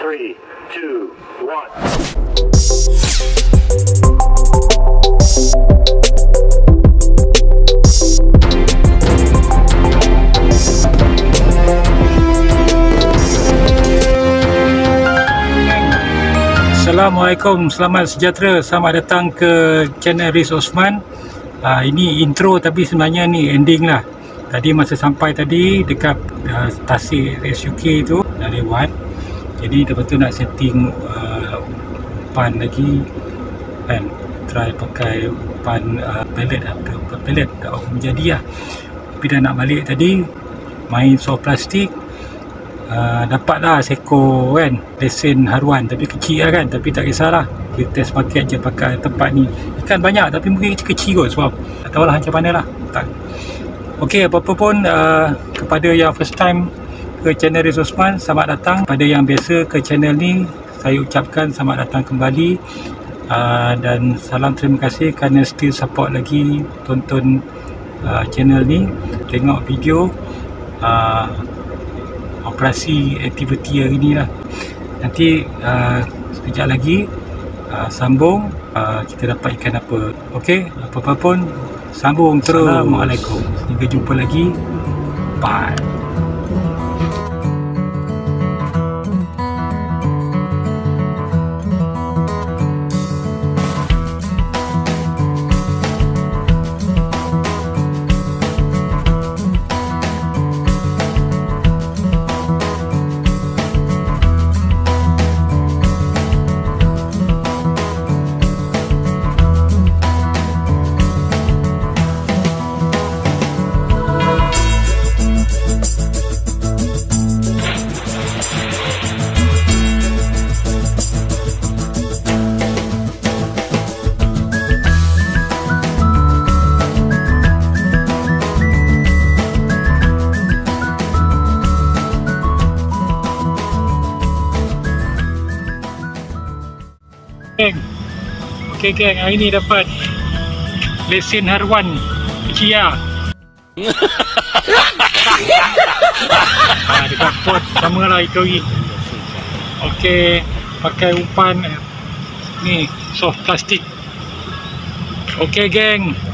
3, 2, 1. Assalamualaikum, selamat sejahtera. Selamat datang ke channel Riz Osman. Ini intro tapi sebenarnya ni ending lah. Tadi masa sampai tadi dekat Tasik SUK tu dah lewat. Jadi lepas tu nak setting umpan lagi kan. Try pakai umpan pellet pellet tak apa menjadi lah. Tapi dah nak balik tadi main soft plastik. Dapatlah seekor kan, lesen haruan tapi kecil lah kan, tapi tak kisahlah, kita test market je pakai tempat ni. Ikan banyak tapi mungkin kecil kot sebab tak tahulah macam mana lah. Ok, apa-apa pun kepada yang first time ke channel Riz Osman, selamat datang. Pada yang biasa ke channel ni, saya ucapkan selamat datang kembali. Dan salam terima kasih kerana still support lagi tonton channel ni, tengok video operasi aktiviti hari ni lah. Nanti sekejap lagi sambung kita dapat ikan apa. Ok, apa-apa pun sambung terus. Assalamualaikum, hingga jumpa lagi, bye. Ok geng, hari ni dapat lesen haruan Kia. Dekat pot sama lah itu lagi. Ok, pakai umpan ni soft plastik. Ok geng,